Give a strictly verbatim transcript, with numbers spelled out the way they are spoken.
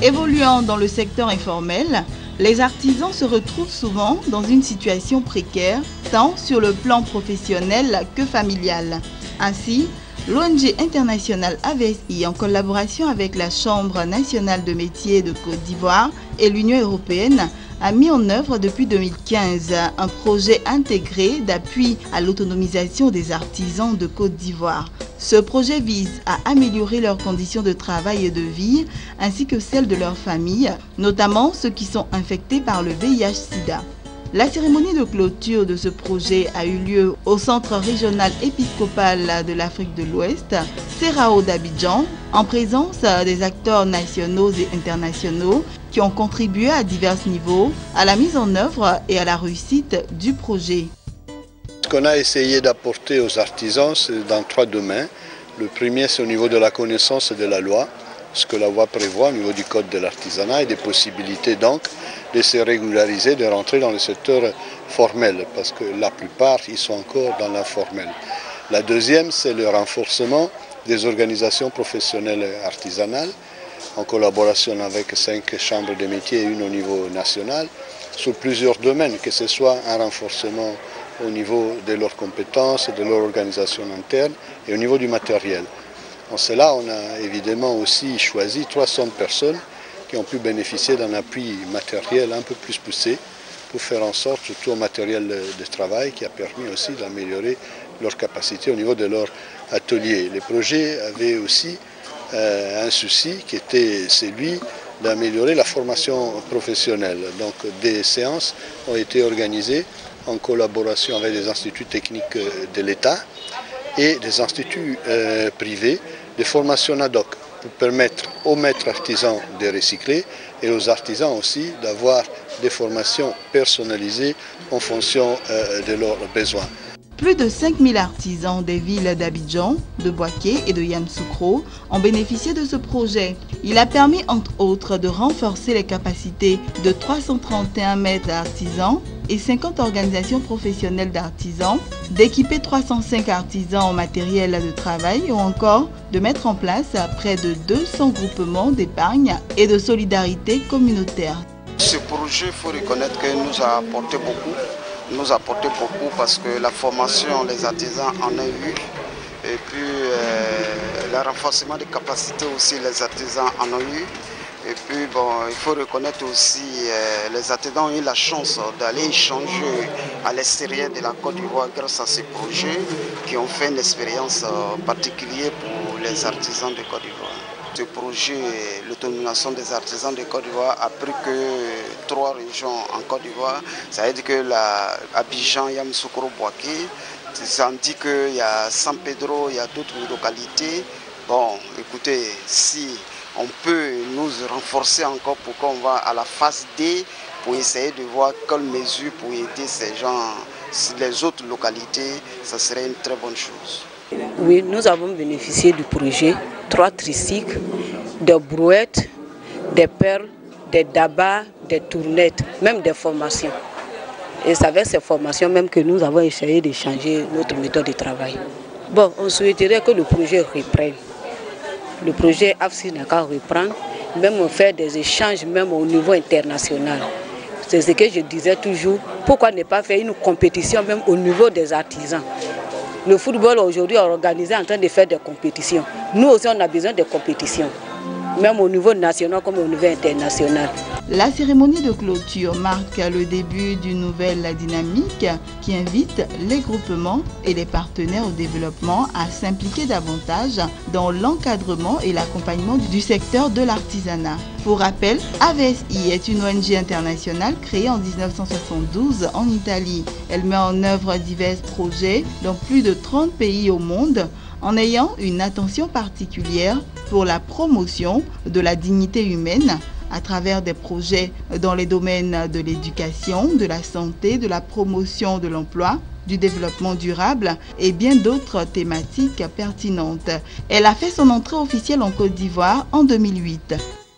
Évoluant dans le secteur informel, les artisans se retrouvent souvent dans une situation précaire, tant sur le plan professionnel que familial. Ainsi, l'O N G internationale A V S I, en collaboration avec la Chambre nationale de métiers de Côte d'Ivoire et l'Union européenne, a mis en œuvre depuis deux mille quinze un projet intégré d'appui à l'autonomisation des artisans de Côte d'Ivoire. Ce projet vise à améliorer leurs conditions de travail et de vie, ainsi que celles de leurs familles, notamment ceux qui sont infectés par le V I H sida. La cérémonie de clôture de ce projet a eu lieu au Centre régional épiscopal de l'Afrique de l'Ouest, C R A O d'Abidjan, en présence des acteurs nationaux et internationaux qui ont contribué à divers niveaux à la mise en œuvre et à la réussite du projet. Ce qu'on a essayé d'apporter aux artisans, c'est dans trois domaines. Le premier, c'est au niveau de la connaissance de la loi, ce que la loi prévoit au niveau du code de l'artisanat et des possibilités donc de se régulariser, de rentrer dans le secteur formel, parce que la plupart, ils sont encore dans l'informel. La deuxième, c'est le renforcement des organisations professionnelles artisanales, en collaboration avec cinq chambres de métiers et une au niveau national, sur plusieurs domaines, que ce soit un renforcement au niveau de leurs compétences, de leur organisation interne et au niveau du matériel. En cela, on a évidemment aussi choisi trois cents personnes qui ont pu bénéficier d'un appui matériel un peu plus poussé pour faire en sorte, surtout au matériel de travail, qui a permis aussi d'améliorer leur capacité au niveau de leur atelier. Les projets avaient aussi euh, un souci qui était celui d'améliorer la formation professionnelle. Donc des séances ont été organisées en collaboration avec des instituts techniques de l'État et des instituts euh, privés de formation ad hoc pour permettre aux maîtres artisans de recycler et aux artisans aussi d'avoir des formations personnalisées en fonction euh, de leurs besoins. Plus de cinq mille artisans des villes d'Abidjan, de Bouaké et de Yamoussoukro ont bénéficié de ce projet. Il a permis entre autres de renforcer les capacités de trois cent trente et un maîtres artisans et cinquante organisations professionnelles d'artisans, d'équiper trois cent cinq artisans en matériel de travail ou encore de mettre en place près de deux cents groupements d'épargne et de solidarité communautaire. Ce projet, il faut reconnaître qu'il nous a apporté beaucoup. nous a apporté beaucoup parce que la formation, les artisans en ont eu. Et puis euh, le renforcement des capacités aussi, les artisans en ont eu. Et puis bon, il faut reconnaître aussi euh, les artisans ont eu la chance d'aller échanger à l'extérieur de la Côte d'Ivoire grâce à ces projets qui ont fait une expérience euh, particulière pour les artisans de Côte d'Ivoire. Ce projet, l'autonomisation des artisans de Côte d'Ivoire, a pris que trois régions en Côte d'Ivoire. Ça veut dire que la Abidjan, Yamoussoukro, Bouaké, ça dit qu'il y a San Pedro, il y a d'autres localités. Bon, écoutez, si on peut nous renforcer encore pour qu'on va à la phase D pour essayer de voir quelles mesures pour aider ces gens, les autres localités, ça serait une très bonne chose. Oui, nous avons bénéficié du projet, trois tricycles, des brouettes, des perles, des dabas, des tournettes, même des formations. Et c'est avec ces formations même que nous avons essayé de changer notre méthode de travail. Bon, on souhaiterait que le projet reprenne. Le projet A V S I n'a qu'à reprendre, même faire des échanges même au niveau international. C'est ce que je disais toujours, pourquoi ne pas faire une compétition même au niveau des artisans? Le football aujourd'hui est organisé en train de faire des compétitions. Nous aussi on a besoin de compétitions, même au niveau national comme au niveau international. La cérémonie de clôture marque le début d'une nouvelle dynamique qui invite les groupements et les partenaires au développement à s'impliquer davantage dans l'encadrement et l'accompagnement du secteur de l'artisanat. Pour rappel, A V S I est une O N G internationale créée en mille neuf cent soixante-douze en Italie. Elle met en œuvre divers projets dans plus de trente pays au monde en ayant une attention particulière pour la promotion de la dignité humaine à travers des projets dans les domaines de l'éducation, de la santé, de la promotion de l'emploi, du développement durable et bien d'autres thématiques pertinentes. Elle a fait son entrée officielle en Côte d'Ivoire en deux mille huit.